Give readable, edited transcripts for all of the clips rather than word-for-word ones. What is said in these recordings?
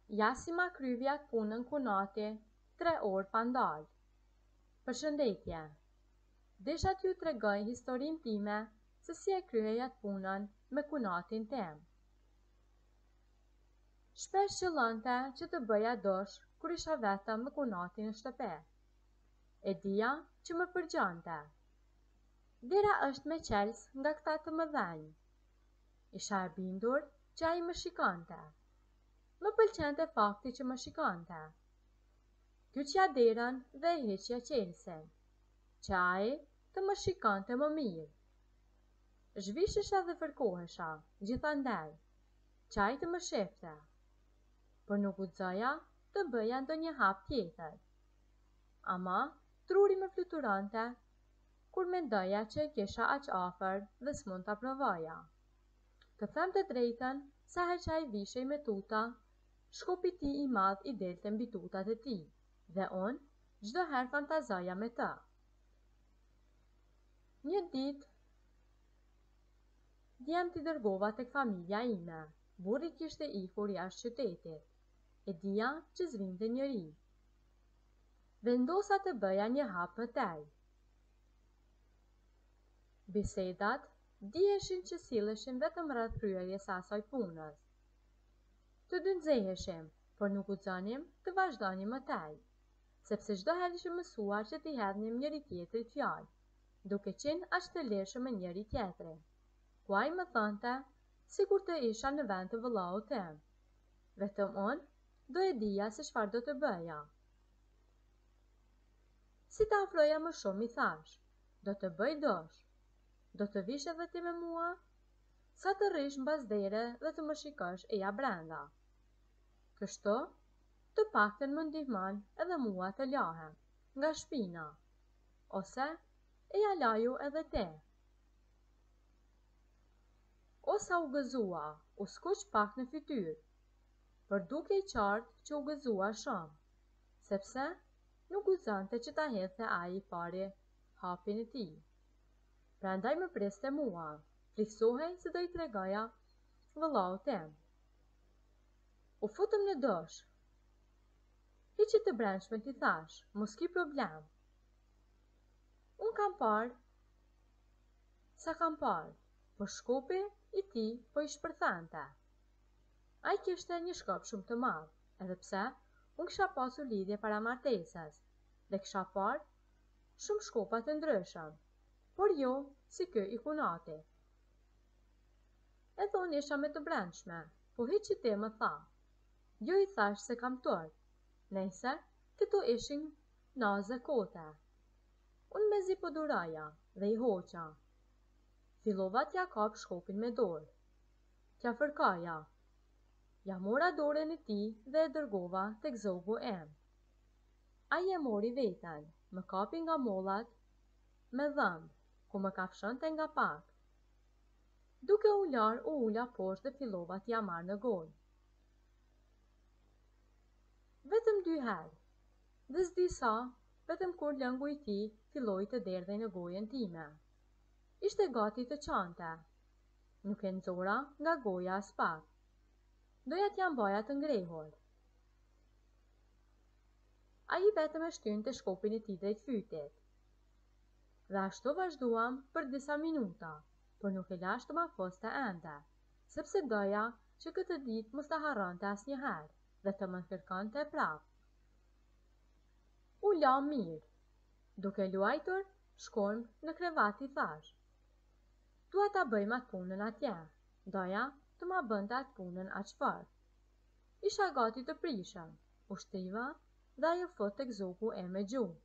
Ja si ma kryvi atë punën kunati 3 orë pa ndalë. Përshëndetje. Desha t'ju tregoj historinë time se si e kryeja atë punën me kunatin tem. Shpesh qëllonte që të bëja dosh kur isha vetëm me kunatin në shtëpi. E dija që më përgjante. Dera është me qels nga këta të mëdhenj. Isha e bindur që ai më shikante. Më pëlqente fakti që më shikante. Kyçja derën dhe e heqja qelsin, që ai të më shikante më mirë. Zhvishesha dhe fërkohesha, gjithandaj, që ai të më shefte, por nuk guxoja të bëja ndonjë hap tjetër. Ama truri më fluturante kur mendoja që e kisha aq afër dhe s'mund ta provoja. Të them të drejtën, sa herë që ai vishej me tuta, shkopi i tij i madh i delte mbi tutat e tij, dhe unë çdo herë fantazoja me të. Një ditë, djem t'i dërgova tek familja ime. Burri kishte ikur jashtë qytetit. E dija që zvinte njëri. Vendosa të bëja një hap me tej. Bisedat diheshin që silleshin vetëm rreth kryerjes së asaj punës. Të dy nxeheshim, por nuk guxonim të vazhdonim më tej, sepse çdo herë ishim mësuar që t'i hedhnim njëri tjetrit fjalë, duke qenë aq të lirshëm me njëri tjetrin. Ku ai më thonte sikur të isha në vend të vëllaut tim. Vetëm unë do e dija se çfarë do të bëja. Si ta afroja më shumë, i thash, do të bëj dosh. Do të vish edhe ti me mua? Sa të rrish mbas dere dhe të më shikosh e ja brenda. Kështu, të paktën më ndihmon edhe mua të lahem nga shpina, ose e ja laju edhe ti. Osa u gëzua, u skuq pak në fytyrë, por duke i qartë që u gëzua shumë, sepse nuk guxonte që ta hedhte ai i pari hapin e tij. Prandaj më priste mua, friksohej se do i tregoja vëllaut tim. U futëm në dosh. Hiqi të brendshme, t'i thash, mos ki problem. Unë kam parë sa kam parë, por shkopi i tij po i shpërthante. Ai kishte një shkop shumë të madh, edhe pse unë kisha pasur lidhje para martesës dhe kisha parë shumë shkopa të ndryshëm, por jo si ky i kunati. Edhe unë isha me të brendshme, po hiqi ti më tha. Jo, i thash se kam tort, nejse këto ishin naze kote. Unë mezi po duraja dhe i hoqa. Fillova t'ja kap shkopin me dorë. T'ja fërkaja. Ja mora dorën e tij dhe e dërgova tek zogu im. Ai e mori veten, më kapi nga mollat me dhëmb, ku më kafshonte nga pak. Duke u lar, u ula poshtë dhe fillova t'ja marr në gojë. Vetëm 2 herë, dhe s'di sa, vetëm kur lëngu i tij filloi të derdhej në gojën time. Ishte gati të qante. Nuk e nxora nga goja as pak. Doja t'ja mbaja të ngrehur. Ai vetëm e shtynte shkopin e tij drejt fytit. Dhe ashtu vazhduam për disa minuta, por nuk e lash të m'afoste ende, sepse doja që këtë ditë mos ta harronte asnjëherë dhe të më kërkonte prapë. U la mirë, duke luajtur shkorm në krevat, i thash. Dua ta bëjmë atë punën atje, doja të ma bënte atë punën aq fort. Isha gati të prishëm, u shtriva dhe ajo fut tek zogu e me gjuhë.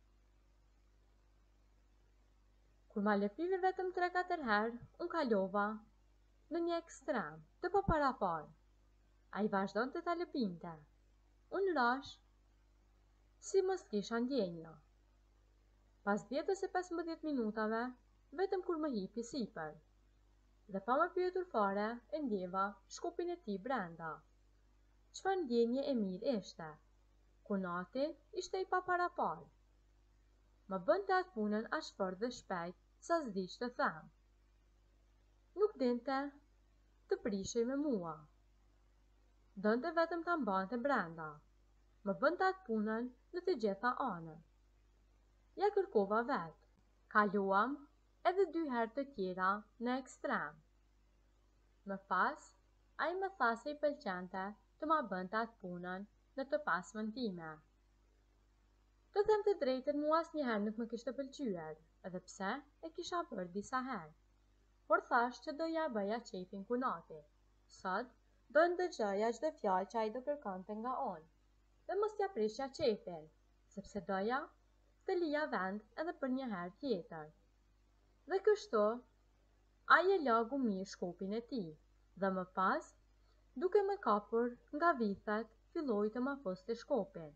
Kur ma lëpivi vetëm 3-4 herë, unë kalova në një ekstrem të paparaparë. Ai vazhdonte ta lëpinte. Unë rash si mos kisha ndjenja. Pas 10 ose 15 minutave, vetëm kur më hipi sipër, dhe pa më pyetur fare, e ndjeva shkopin e tij brenda. Çfarë ndjenje e mirë ishte. Kunati ishte i paparaparë. Më bënte atë punën aq fort dhe shpejt sa s'di ç'të them. Nuk dinte të prishej me mua. dënte vetëm ta mbante brenda. Më bënte atë punën në të gjitha anët. Ja kërkova vetë. Kaluam edhe 2 herë të tjera në ekstrem. Më pas, ai më tha se i pëlqente të ma bënte atë punën në të pasmën time. Të them të drejtën, mua asnjëherë nuk më kishte pëlqyer, edhe pse e kisha bërë disa herë. Por thash që doja bëja qefin Kunatit. Sot do ndëgjoja çdo fjalë që ai do kërkonte nga unë, dhe mos t'ja prishja qefin, sepse doja të lija vend edhe për një herë tjetër. Dhe kështu, ai e lagu mirë shkopin e tij, dhe më pas, duke më kapur nga vithet, filloi të ma foste shkopin.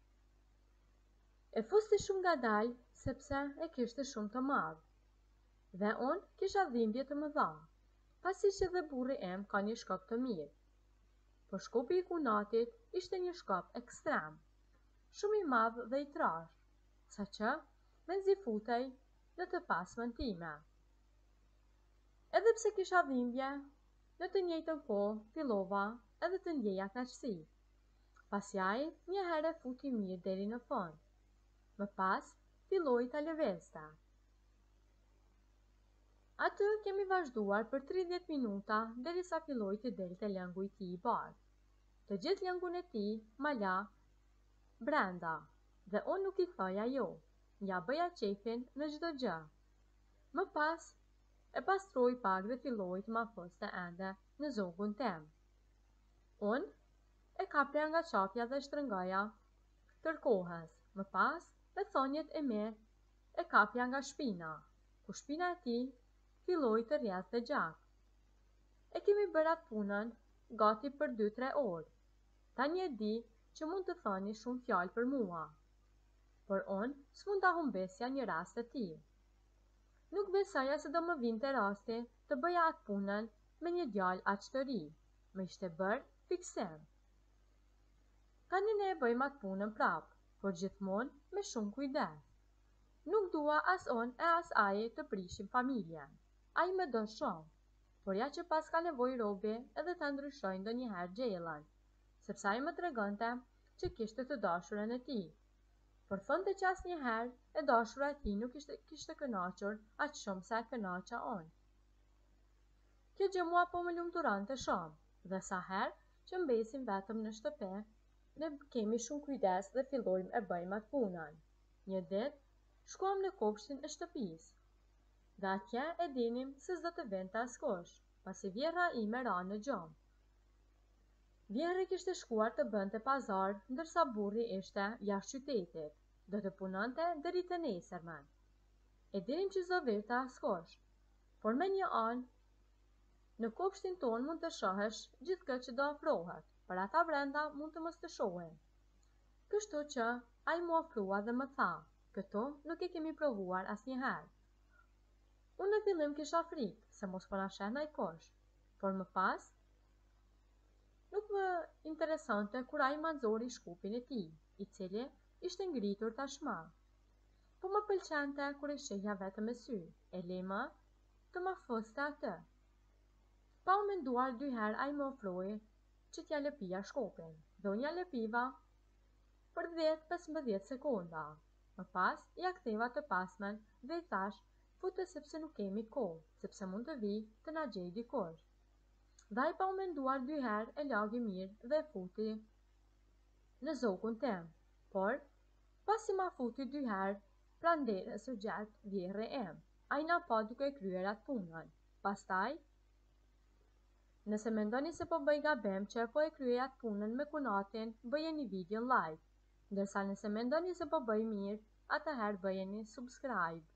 E foste shumë ngadalë sepse e kishte shumë të madh, dhe unë kisha dhimbje të mëdha, pasi që dhe burri im ka një shkop të mirë. Por shkopi i Kunatit ishte një shkop ekstrem, shumë i madh dhe i trash, saqë me nxi futej në të pasmën time. Edhe pse kisha dhimbje, në të njëjtën kohë fillova edhe të ndjeja kënaqësi, pasi ai një herë e futi mirë deri në fund. Më pas filloi ta lëvizte. Aty kemi vazhduar për 30 minuta derisa filloi të delte lëngu i tij i bardhë. Të gjithë lëngun e tij ma la brenda, dhe unë nuk i thoja jo, ja bëja qefin në çdo gjë. Më pas e pastroi pak dhe filloi të ma foste ende në zogun tim. Unë e kapja nga qafja dhe shtrëngoja tërkohës. Më pas me thonjet e mi e kapja nga shpina, ku shpina e tij filloi të rrjedhte gjak. E kemi bërë atë punën gati për 2-3 orë. Tani e di që mund të thoni shumë fjalë për mua, por unë s'mund ta humbesja një rast të tillë. Nuk besoja se do më vinte rasti të bëja atë punën me një djalë aq të ri. Më ishte bërë fiksim. Tani ne e bëjmë atë punën prapë, por gjithmonë me shumë kujdes. Nuk dua as unë e as ai të prishim familjen. Ai më do shumë, por ja që pas ka nevojë robi edhe ta ndryshoj ndonjëherë gjellën, sepse ai më tregonte që kishte të dashurën e tij, por thonte që asnjëherë e dashura e tij nuk kishte kënaqur aq shumë sa e kënaqa unë. Kjo gjë mua po më lumturonte shumë, dhe sa herë që mbesim vetëm në shtëpi, ne kemi shumë kujdes dhe fillojmë e bëjmë atë punën. Një ditë shkuam në kopshtin e shtëpisë, dhe atje e dinim se s'do të vinte askush, pasi vjerra ime ra në gjumë. Vjerri kishte shkuar të bënte pazar, ndërsa burri ishte jashtë qytetit, do të punonte deri të nesërmen. E dinim që s'do vinte askush, por me një anë, në kopshtin ton mund të shohësh gjithë që do ofrohet, për ata brenda mund të mos të shohin. Kështu që ai mu ofrua dhe më tha, këto nuk e kemi provuar asnjëherë. Unë në fillim kisha frikë se mos po na sheh najkush, por më pas nuk më interesante kur ai ma nxori shkupin e tij, i cili ishte ngritur tashmë. Po më pëlqente kur e shehja vetëm me sy, e lema të ma foste atë. Pa u menduar 2 herë ai më ofroi që t'ja lëpija shkopin, dhe unë ja lëpiva për 10-15 sekonda. Më pas ja ktheva të pasmen dhe i thash fute sepse nuk kemi kohë, sepse mund të vi të na gjej dikush. Dhe ai pa u menduar 2 herë e lagi mirë dhe e futi në zogun tim, por pasi ma futi 2 herë pranderës së gjatë vjerri im, ai na pa duke kryer atë punën. Pastaj, nëse mendoni se po bëj gabim që po e kryej atë punën me Kunatin, bëjeni videon like, ndërsa nëse mendoni se po bëj mirë, atëherë bëjeni subscribe.